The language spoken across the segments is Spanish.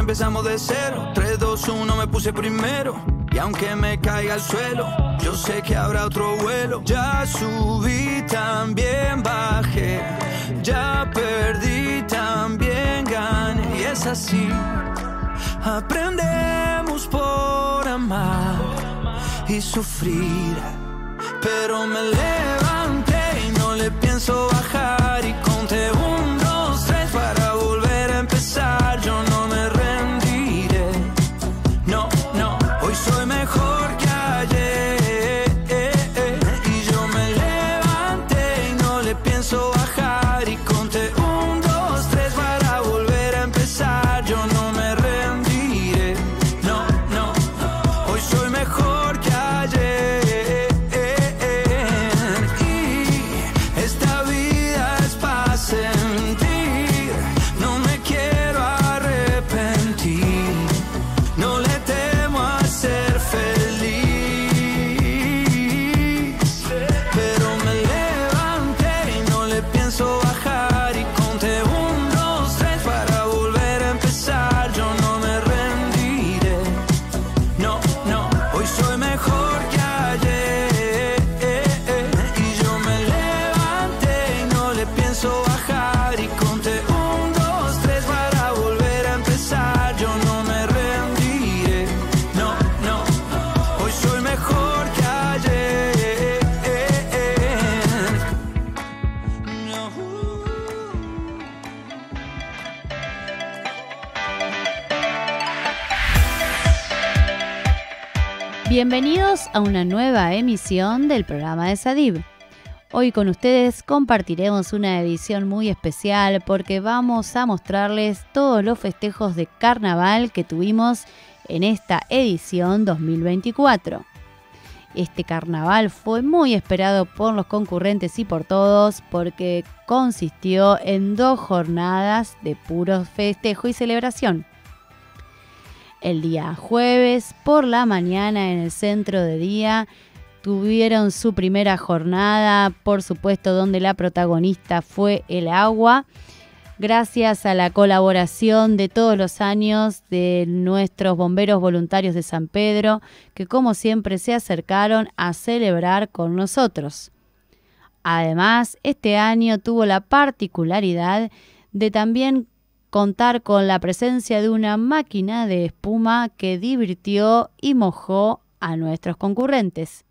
empezamos de cero. 3, 2, 1, me puse primero. Y aunque me caiga al suelo, yo sé que habrá otro vuelo. Ya subí, también bajé. Ya perdí, también gané. Y es así. Aprendemos por amar y sufrir. Pero me levanté y no le pienso bajar. Y conté 1, 2, 3 para volver a empezar. Yo no me rendiré. No, no, hoy soy mejor que ayer. Y yo me levanté y no le pienso bajar. Y conté 1, 2, 3 para volver a empezar. Yo no me rendiré. No, no, hoy soy mejor que ayer. Bienvenidos a una nueva emisión del programa de Sadib. Hoy con ustedes compartiremos una edición muy especial porque vamos a mostrarles todos los festejos de carnaval que tuvimos en esta edición 2024. Este carnaval fue muy esperado por los concurrentes y por todos porque consistió en 2 jornadas de puro festejo y celebración. El día jueves por la mañana en el centro de día tuvieron su primera jornada, por supuesto donde la protagonista fue el agua, gracias a la colaboración de todos los años de nuestros bomberos voluntarios de San Pedro, que como siempre se acercaron a celebrar con nosotros. Además, este año tuvo la particularidad de también contar con la presencia de una máquina de espuma que divirtió y mojó a nuestros concurrentes.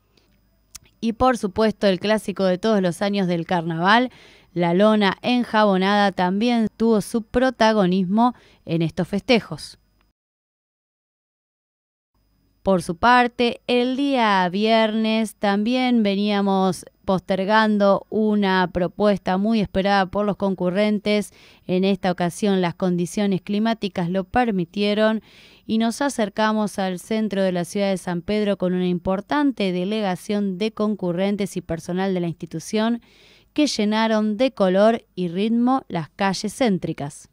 Y por supuesto el clásico de todos los años del carnaval, la lona enjabonada, también tuvo su protagonismo en estos festejos. Por su parte, el día viernes también veníamos postergando una propuesta muy esperada por los concurrentes. En esta ocasión las condiciones climáticas lo permitieron y nos acercamos al centro de la ciudad de San Pedro con una importante delegación de concurrentes y personal de la institución que llenaron de color y ritmo las calles céntricas.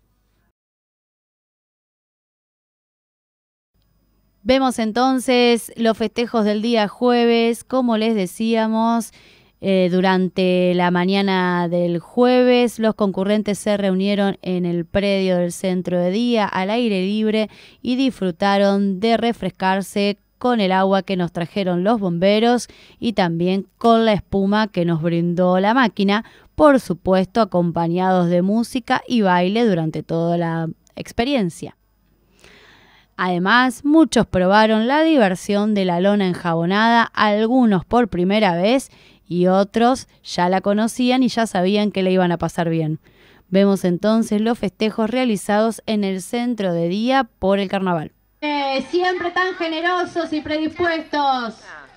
Vemos entonces los festejos del día jueves, como les decíamos. Durante la mañana del jueves, los concurrentes se reunieron en el predio del centro de día al aire libre y disfrutaron de refrescarse con el agua que nos trajeron los bomberos y también con la espuma que nos brindó la máquina, por supuesto acompañados de música y baile durante toda la experiencia. Además, muchos probaron la diversión de la lona enjabonada, algunos por primera vez y otros ya la conocían y ya sabían que le iban a pasar bien. Vemos entonces los festejos realizados en el centro de día por el carnaval. Siempre tan generosos y predispuestos.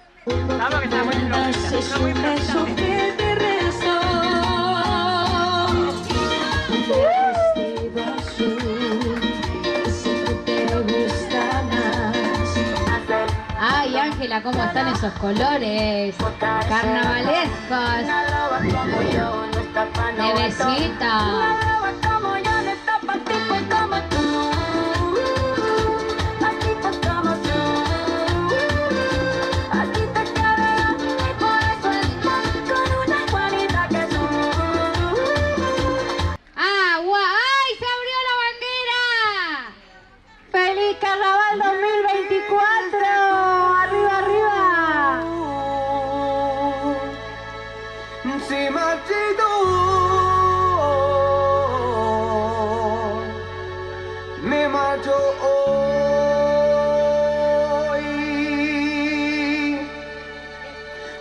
Ay, Ángela, cómo están esos colores carnavalescos. Bebecita.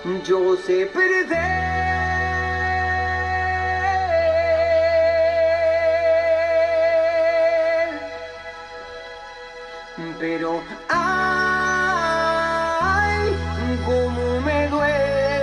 yo sé perder. Pero ay, cómo me duele.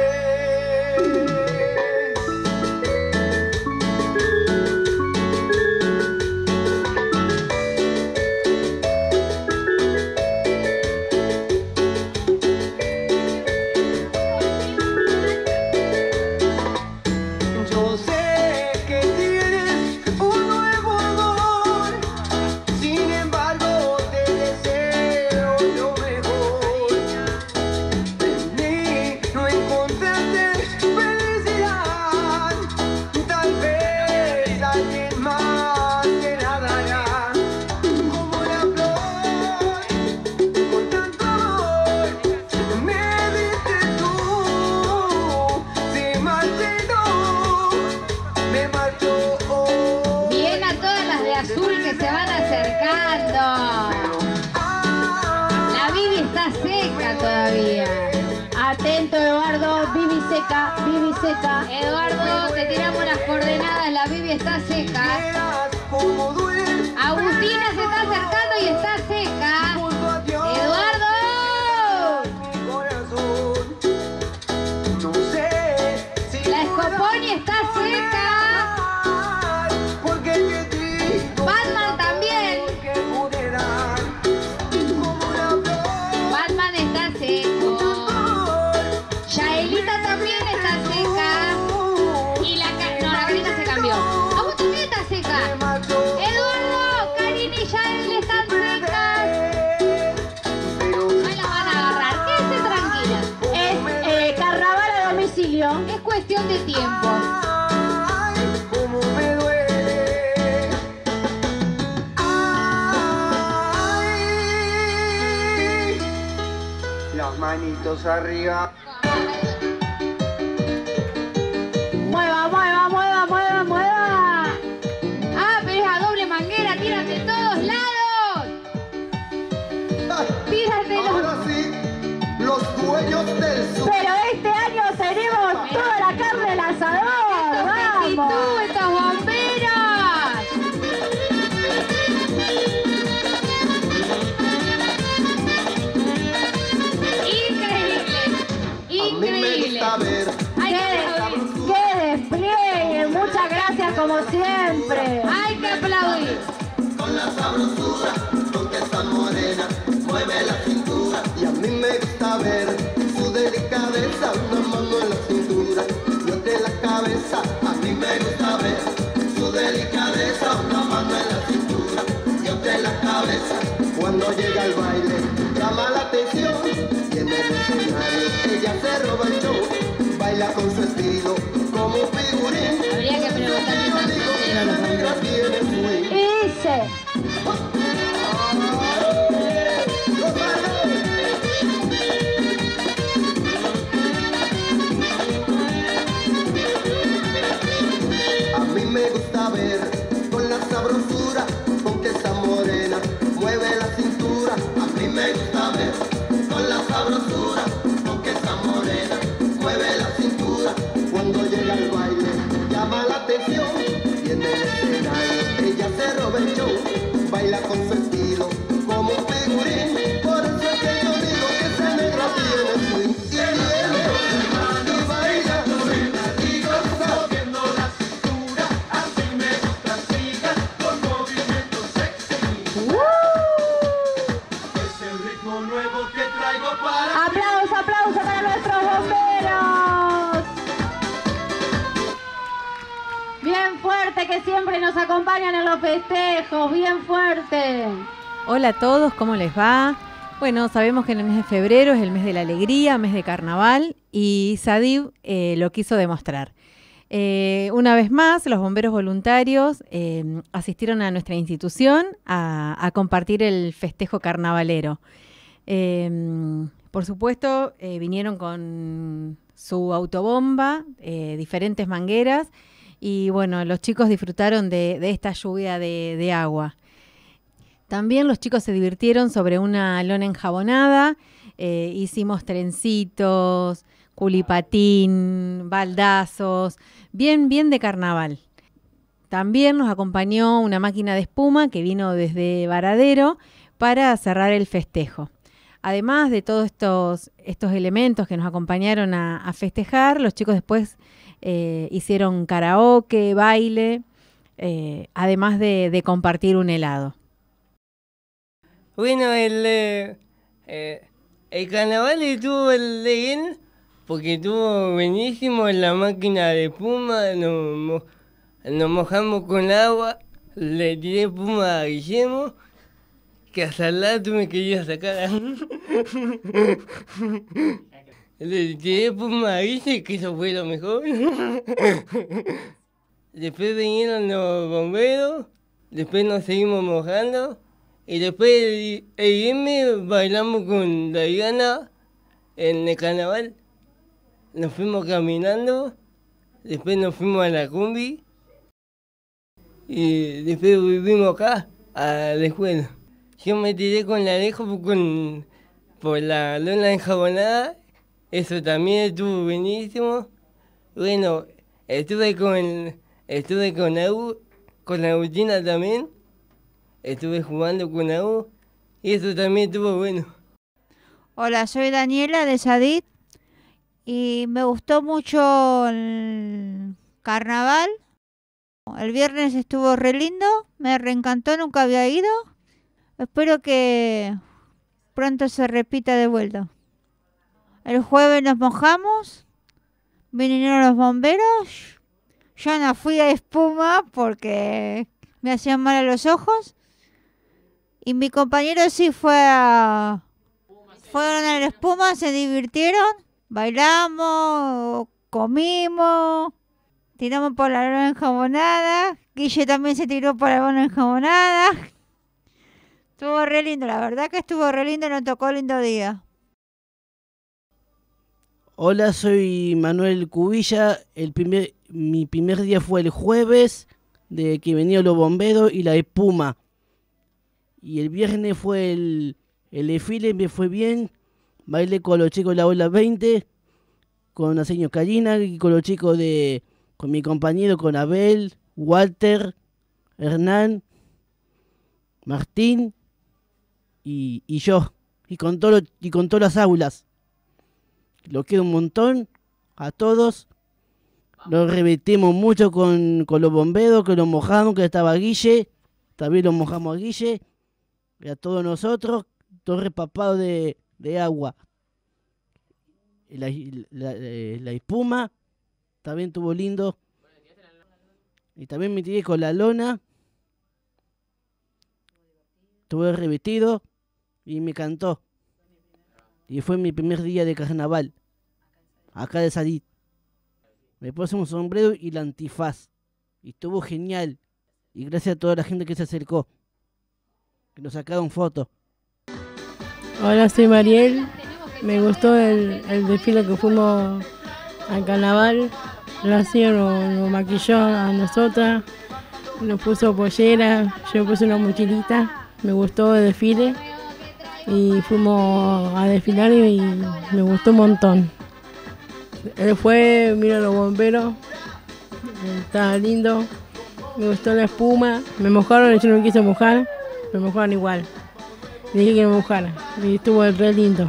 Yo sé que tienes un nuevo amor, sin embargo te deseo lo mejor. En mí no encontraste felicidad, tal vez alguien más te la dará. Como la flor, con tanto amor, me diste tú, se marchitó, me marchó. Bien a todas las de azul que se van acercando. La Bibi está seca todavía. Atento, Eduardo, Bibi seca, Bibi seca. Eduardo, te tiramos las coordenadas, la Bibi está seca. Verás cómo duele Agustina se está acercando y está seca. junto a Dios. ¡Eduardo! Mi corazón, no sé si La Scoponi está seca. porque te digo Batman también. que pude dar como una flor. Batman está seco. Yaelita también está seca. Y la Karina se cambió. Agus también está seca. Eduardo, Karina y Yael están secas. Ahí las van a agarrar. Quédense tranquilas. Es carnaval a domicilio. Es cuestión de tiempo. Ay, cómo me duele. Ay, las manitos arriba. Mueva, mueva, mueva, mueva, mueva. Ah, pero es a doble manguera. Tírate de todos lados. Tírate los... Ahora sí, los dueños del sur. Pero este año seremos toda la carne del asador. ¡Y tú, ¡Vamos! estos bomberos! Increíble. A mí me Increíble. gusta ver Hay que aplaudir. ¡Qué despliegue! Muchas gracias como siempre. Hay que aplaudir. con la sabrosura, con que esa morena mueve la cintura. Y a mí me gusta ver su delicadeza, una mano en la cintura y otra en la cabeza. A mí me gusta ver su delicadeza, una mano en la cintura y otra en la cabeza. Cuando llega al baile, llama la atención y en el escenario ella se roba el show. Baila con su estilo como un figurín. Habría que preguntarle Yo tanto digo que dinero a los esa negra tiene swing. Y dice, A mí me gusta ver con la sabrosura con que esa morena mueve la cintura. A mí me gusta ver con la sabrosura con que esa morena mueve la cintura. Cuando llega al baile llama la atención y en el escenario ella se roba el show. Baila con su estilo como un figurín. Por eso es que yo digo que esa negra tiene swing. Y viene y baila y goza. aplauso, aplauso para nuestros bomberos. Bien fuerte que siempre nos acompañan en los festejos, bien fuerte. Hola a todos, ¿cómo les va? Bueno, sabemos que en el mes de febrero es el mes de la alegría, mes de carnaval, y SADIV lo quiso demostrar. Una vez más, los bomberos voluntarios asistieron a nuestra institución a compartir el festejo carnavalero. Por supuesto, vinieron con su autobomba, diferentes mangueras, y bueno, los chicos disfrutaron de esta lluvia de agua. También los chicos se divirtieron sobre una lona enjabonada, hicimos trencitos, culipatín, baldazos, bien de carnaval. También nos acompañó una máquina de espuma que vino desde Varadero para cerrar el festejo. Además de todos estos elementos que nos acompañaron a festejar, los chicos después hicieron karaoke, baile, además de compartir un helado. Bueno, el carnaval estuvo bien porque estuvo buenísimo en la máquina de espuma, nos mojamos con agua, le tiré espuma a Guillermo, que hasta el lado me quería sacar. Le tiré espuma a Guille, que eso fue lo mejor. Después vinieron los bomberos, después nos seguimos mojando. Y después el M bailamos con Diana en el carnaval. Nos fuimos caminando, después nos fuimos a la combi y después volvimos acá a la escuela. Yo me tiré con la Alejo por la lona enjabonada, eso también estuvo buenísimo. Bueno, estuve con Agustina también. Estuve jugando con AU y eso también estuvo bueno. Hola, soy Daniela de Sadit y me gustó mucho el carnaval. El viernes estuvo re lindo, me reencantó, nunca había ido. Espero que pronto se repita de vuelta. El jueves nos mojamos, vinieron los bomberos. Yo no fui a espuma porque me hacían mal a los ojos. Y mi compañero sí fueron a la espuma, se divirtieron, bailamos, comimos, tiramos por la lona enjabonada, Guille también se tiró por la lona enjabonada. Estuvo re lindo, la verdad que estuvo re lindo, nos tocó lindo día. Hola, soy Manuel Cubilla. Mi primer día fue el jueves, de que venían los bomberos y la espuma. Y el viernes fue el desfile, me fue bien. Bailé con los chicos de la ola 20, con la señora Karina y con los chicos con mi compañero, con Abel, Walter, Hernán, Martín y yo. Y con todas las aulas. Lo quiero un montón a todos. Nos revertimos mucho con los bomberos, que los mojamos, que estaba Guille. También los mojamos a Guille. Y a todos nosotros, todos repapados de agua. La espuma también estuvo lindo. Y también me tiré con la lona. Estuve revestido y me cantó. Y fue mi primer día de carnaval. Acá de Sadit. Me puse un sombrero y la antifaz. Y estuvo genial. Y gracias a toda la gente que se acercó. Que nos sacaron fotos. Hola, soy Mariel. Me gustó el desfile que fuimos al carnaval. La señora nos maquilló a nosotras. Nos puso pollera. Yo me puse una mochilita. Me gustó el desfile. Y fuimos a desfilar y me gustó un montón. Después mira los bomberos. Estaba lindo. Me gustó la espuma. Me mojaron y yo no quise mojar. Me mojaron igual. Dije que me mojara. Y estuvo re lindo.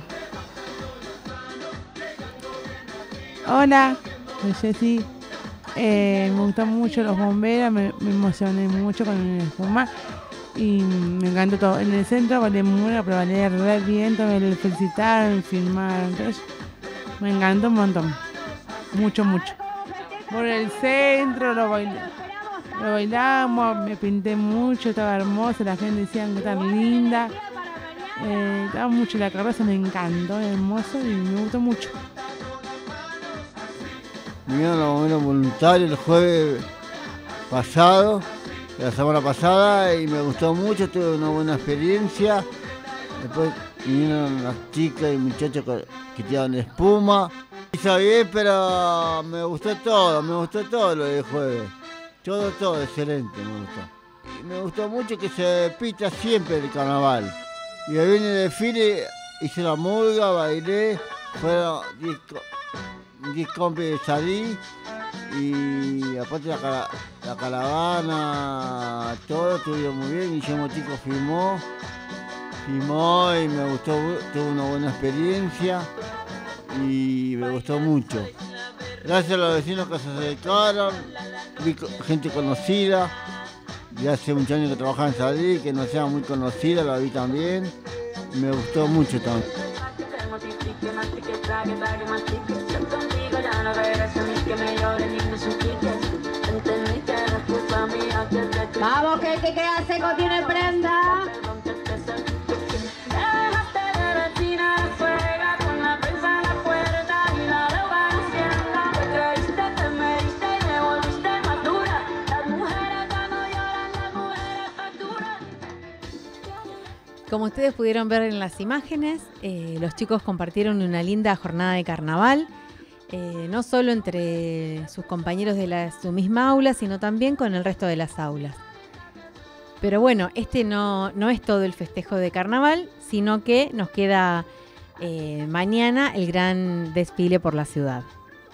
Hola, soy Jessy. Me gustan mucho los bomberos. Me emocioné mucho con el espuma. Y me encantó todo. En el centro valé muy, pero valé re bien. También me felicitaron, me filmaron. Entonces, me encantó un montón. Mucho. Por el centro lo bailamos, me pinté mucho, estaba hermosa, la gente decía que estaba linda. Estaba mucho la carroza, me encantó, hermoso y me gustó mucho. Vinieron los bomberos voluntarios el jueves pasado, la semana pasada, y me gustó mucho, tuve una buena experiencia. Después vinieron las chicas y muchachos que tiraban espuma. Hizo bien, pero me gustó todo lo del jueves. Todo excelente me gustó. Y me gustó mucho que se pita siempre el carnaval. Y ahí viene el desfile hice la murga, bailé, fueron 10 compis de Sadí y aparte la caravana, todo estuvo muy bien. Guillermo Tico filmó y me gustó, tuve una buena experiencia y me gustó mucho. Gracias a los vecinos que se acercaron, vi gente conocida, ya hace muchos años que trabajaba en Sadí, que no sea muy conocida, la vi también, y me gustó mucho también. Vamos, que el que queda seco tiene prenda. Como ustedes pudieron ver en las imágenes, los chicos compartieron una linda jornada de carnaval, no solo entre sus compañeros de su misma aula, sino también con el resto de las aulas. Pero bueno, este no es todo el festejo de carnaval, sino que nos queda mañana el gran desfile por la ciudad.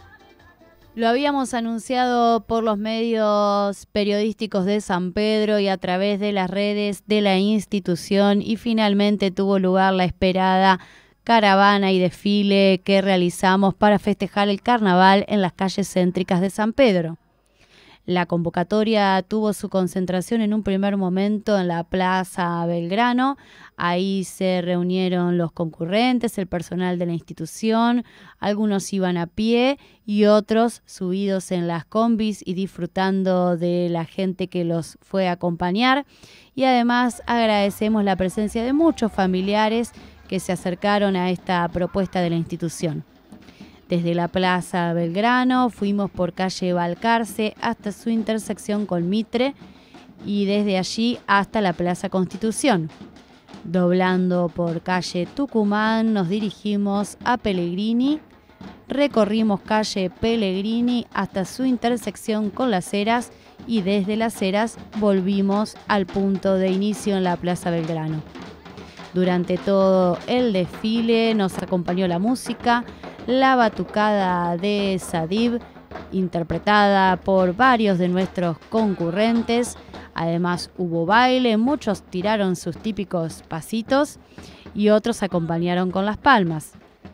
Lo habíamos anunciado por los medios periodísticos de San Pedro y a través de las redes de la institución, y finalmente tuvo lugar la esperada caravana y desfile que realizamos para festejar el carnaval en las calles céntricas de San Pedro. La convocatoria tuvo su concentración en un primer momento en la Plaza Belgrano. Ahí se reunieron los concurrentes, el personal de la institución, algunos iban a pie y otros subidos en las combis y disfrutando de la gente que los fue a acompañar. Y además agradecemos la presencia de muchos familiares que se acercaron a esta propuesta de la institución. Desde la Plaza Belgrano fuimos por calle Balcarce hasta su intersección con Mitre y desde allí hasta la Plaza Constitución. Doblando por calle Tucumán nos dirigimos a Pellegrini, recorrimos calle Pellegrini hasta su intersección con Las Heras y desde Las Heras volvimos al punto de inicio en la Plaza Belgrano. Durante todo el desfile nos acompañó la música, la batucada de Sadib, interpretada por varios de nuestros concurrentes. Además hubo baile, muchos tiraron sus típicos pasitos y otros acompañaron con las palmas.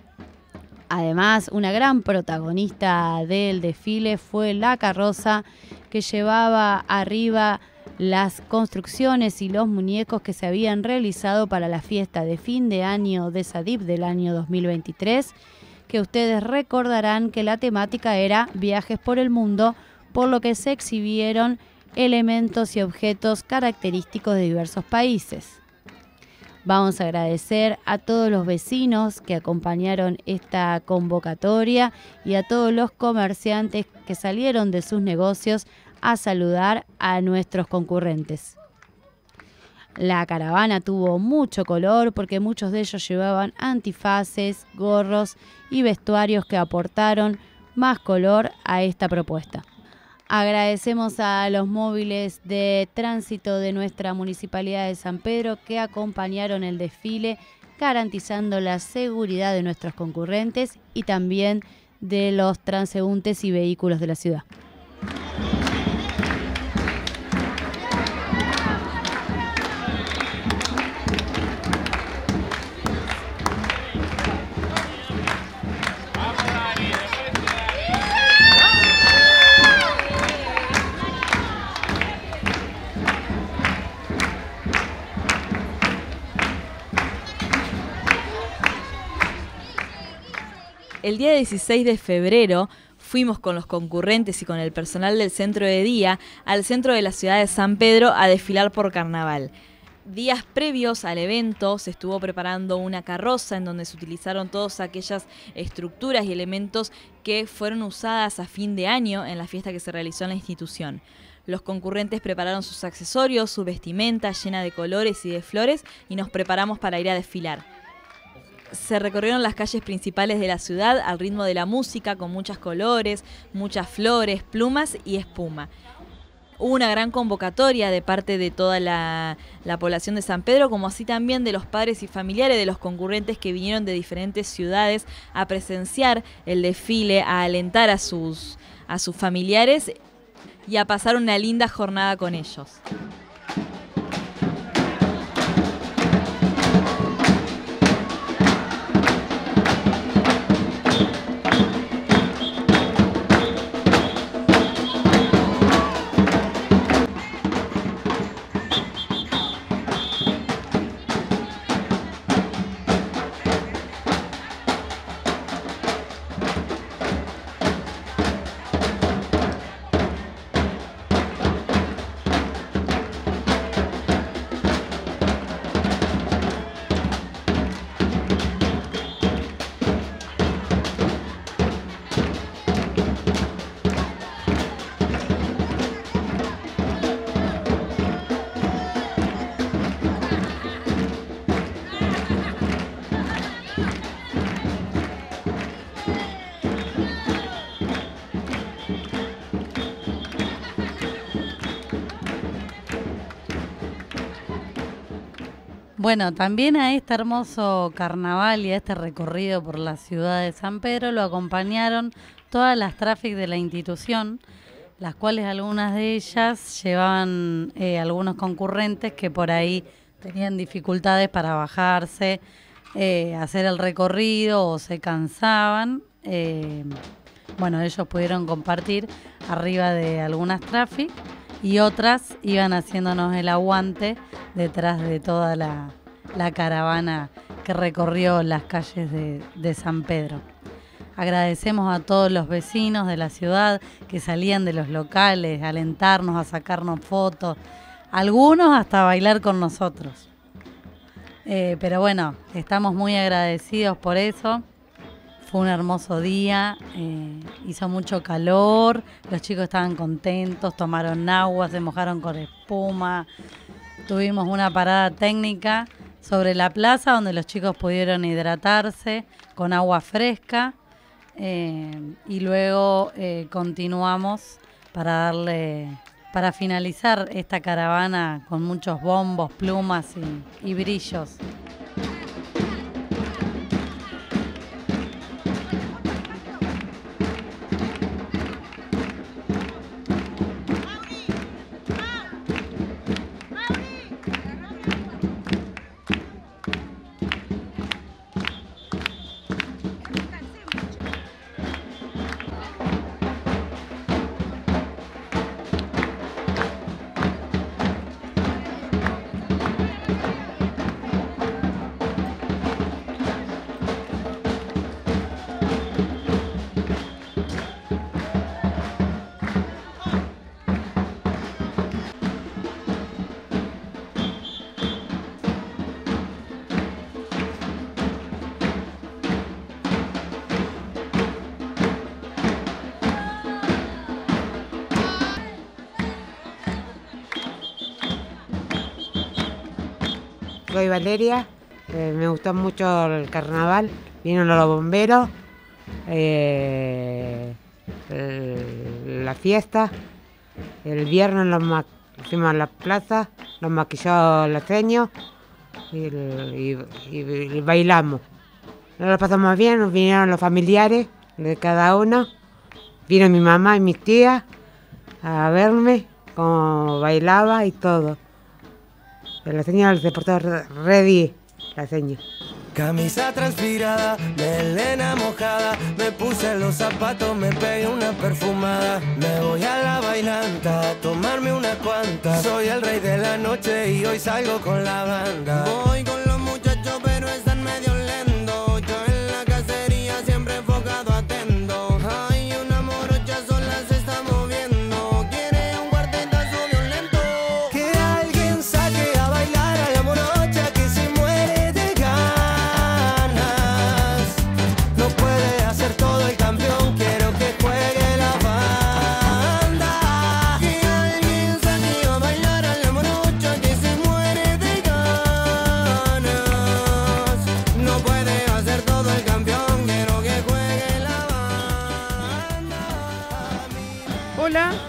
Además, una gran protagonista del desfile fue la carroza que llevaba arriba las construcciones y los muñecos que se habían realizado para la fiesta de fin de año de Sadib del año 2023, que ustedes recordarán que la temática era viajes por el mundo, por lo que se exhibieron elementos y objetos característicos de diversos países. Vamos a agradecer a todos los vecinos que acompañaron esta convocatoria y a todos los comerciantes que salieron de sus negocios a saludar a nuestros concurrentes. La caravana tuvo mucho color porque muchos de ellos llevaban antifaces, gorros y vestuarios que aportaron más color a esta propuesta. Agradecemos a los móviles de tránsito de nuestra Municipalidad de San Pedro que acompañaron el desfile, garantizando la seguridad de nuestros concurrentes y también de los transeúntes y vehículos de la ciudad. El día 16 de febrero fuimos con los concurrentes y con el personal del centro de día al centro de la ciudad de San Pedro a desfilar por carnaval. Días previos al evento se estuvo preparando una carroza en donde se utilizaron todas aquellas estructuras y elementos que fueron usadas a fin de año en la fiesta que se realizó en la institución. Los concurrentes prepararon sus accesorios, su vestimenta llena de colores y de flores y nos preparamos para ir a desfilar. Se recorrieron las calles principales de la ciudad al ritmo de la música, con muchos colores, muchas flores, plumas y espuma. Hubo una gran convocatoria de parte de toda la población de San Pedro, como así también de los padres y familiares de los concurrentes que vinieron de diferentes ciudades a presenciar el desfile, a alentar a sus familiares y a pasar una linda jornada con ellos. Bueno, también a este hermoso carnaval y a este recorrido por la ciudad de San Pedro lo acompañaron todas las traffic de la institución, las cuales algunas de ellas llevaban algunos concurrentes que por ahí tenían dificultades para bajarse, hacer el recorrido o se cansaban. Bueno, ellos pudieron compartir arriba de algunas traffic y otras iban haciéndonos el aguante detrás de toda la caravana que recorrió las calles de San Pedro. Agradecemos a todos los vecinos de la ciudad que salían de los locales a alentarnos, a sacarnos fotos, algunos hasta a bailar con nosotros. Pero bueno, estamos muy agradecidos por eso. Fue un hermoso día, hizo mucho calor, los chicos estaban contentos, tomaron agua, se mojaron con espuma. Tuvimos una parada técnica sobre la plaza donde los chicos pudieron hidratarse con agua fresca y luego continuamos para finalizar esta caravana con muchos bombos, plumas y brillos. Soy Valeria, me gustó mucho el carnaval, vinieron los bomberos, la fiesta, el viernes fuimos a la plaza, nos maquilló la seño y bailamos. Nos lo pasamos bien, vinieron los familiares de cada uno, vino mi mamá y mis tías a verme, cómo bailaba y todo. La señora se portó ready, la señora. Camisa transpirada, melena mojada, me puse los zapatos, me pegué una perfumada. Me voy a la bailanta, a tomarme una cuanta. Soy el rey de la noche y hoy salgo con la banda. Voy con los muchachos pero están medio lentos. Yo en la cacería siempre enfocado atento. Hay una morocha sola se está moviendo. Quiere un cuartetazo violento. Que alguien saque a bailar a la morocha que se muere de ganas. No puede hacer todo el campeón, quiero que juegue la banda. Que alguien saque a bailar a la morocha que se muere de ganas. No puede hacer todo el campeón, quiero que juegue la banda. Hola,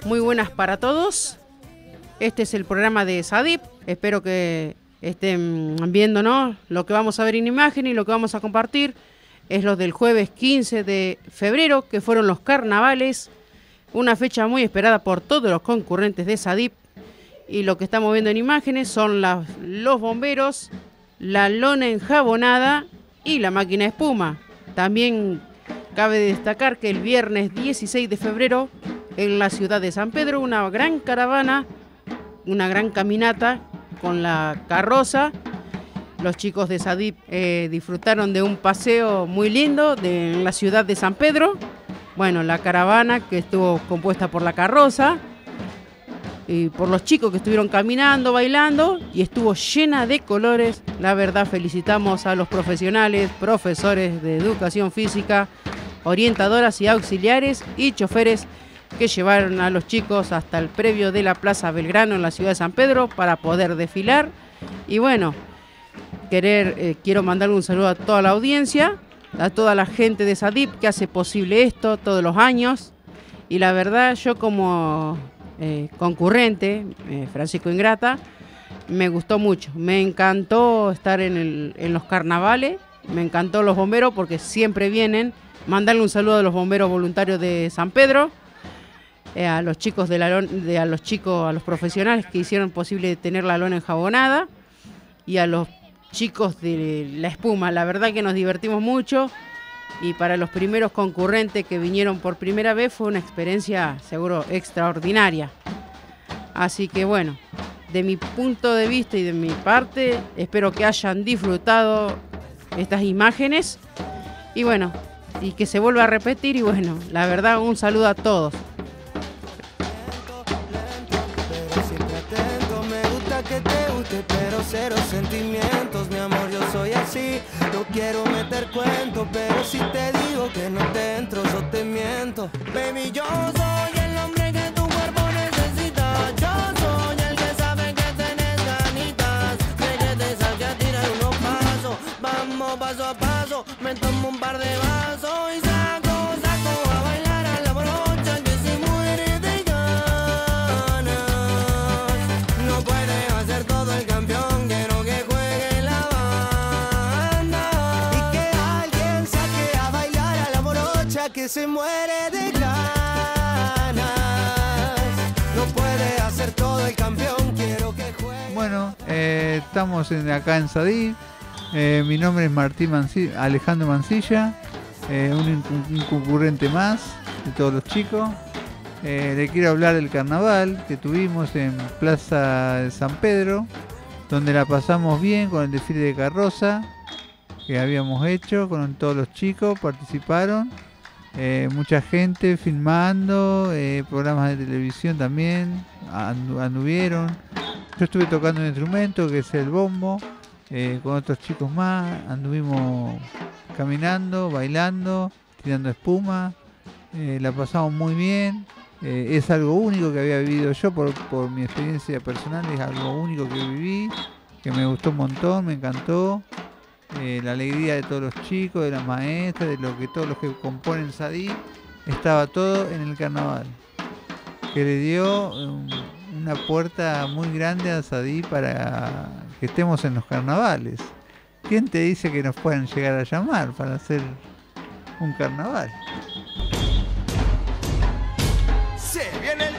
Muy buenas para todos. Este es el programa de SADIP. Espero que estén viéndonos lo que vamos a ver en imagen y lo que vamos a compartir. Es lo del jueves 15 de febrero, que fueron los carnavales. Una fecha muy esperada por todos los concurrentes de SADIP. Y lo que estamos viendo en imágenes son los bomberos, la lona enjabonada y la máquina de espuma. También cabe destacar que el viernes 16 de febrero, en la ciudad de San Pedro, una gran caravana, una gran caminata con la carroza. Los chicos de SADIP disfrutaron de un paseo muy lindo en la ciudad de San Pedro. Bueno, la caravana que estuvo compuesta por la carroza y por los chicos que estuvieron caminando, bailando, y estuvo llena de colores. La verdad, felicitamos a los profesionales, profesores de educación física, orientadoras y auxiliares y choferes que llevaron a los chicos hasta el previo de la Plaza Belgrano en la ciudad de San Pedro para poder desfilar. Y bueno, quiero mandarle un saludo a toda la audiencia, a toda la gente de SADIP que hace posible esto todos los años. Y la verdad, yo como concurrente, Francisco Ingrata, me gustó mucho. Me encantó estar en los carnavales, me encantó los bomberos porque siempre vienen. Mandarle un saludo a los bomberos voluntarios de San Pedro, a los chicos a los profesionales que hicieron posible tener la lona enjabonada y a los chicos de la espuma. La verdad que nos divertimos mucho y para los primeros concurrentes que vinieron por primera vez fue una experiencia seguro extraordinaria. Así que bueno, de mi punto de vista y de mi parte, espero que hayan disfrutado estas imágenes y bueno, y que se vuelva a repetir. Y bueno, la verdad, un saludo a todos. Que te guste, pero cero sentimientos, mi amor, yo soy así. No quiero meter cuento, pero si te digo que no te entro, yo te miento. Baby, yo soy el hombre que tu cuerpo necesita. Yo soy el que sabe que tenés ganitas de que te saque a tirar unos pasos. Vamos paso a paso, me tomo un par de vasos y saco a bailar a la brocha que se muere de ganas. No puede hacer todo el campeón, quiero que juegue la banda y que alguien saque a bailar a la morocha que se muere de ganas. No puede hacer todo el campeón, quiero que juegue. Bueno, estamos acá en SADIP. Mi nombre es Alejandro Mancilla, un concurrente más de todos los chicos. Le quiero hablar del carnaval que tuvimos en Plaza de San Pedro, donde la pasamos bien con el desfile de carroza que habíamos hecho con todos los chicos, participaron, mucha gente filmando, programas de televisión también anduvieron. Yo estuve tocando un instrumento que es el bombo, con otros chicos más, anduvimos caminando, bailando, tirando espuma, la pasamos muy bien. Es algo único que había vivido yo por mi experiencia personal, es algo único que viví, que me gustó un montón, me encantó. La alegría de todos los chicos, de las maestras, de todos los que componen SADIP, estaba todo en el carnaval, que le dio una puerta muy grande a SADIP para que estemos en los carnavales. ¿Quién te dice que nos pueden llegar a llamar para hacer un carnaval? Se viene el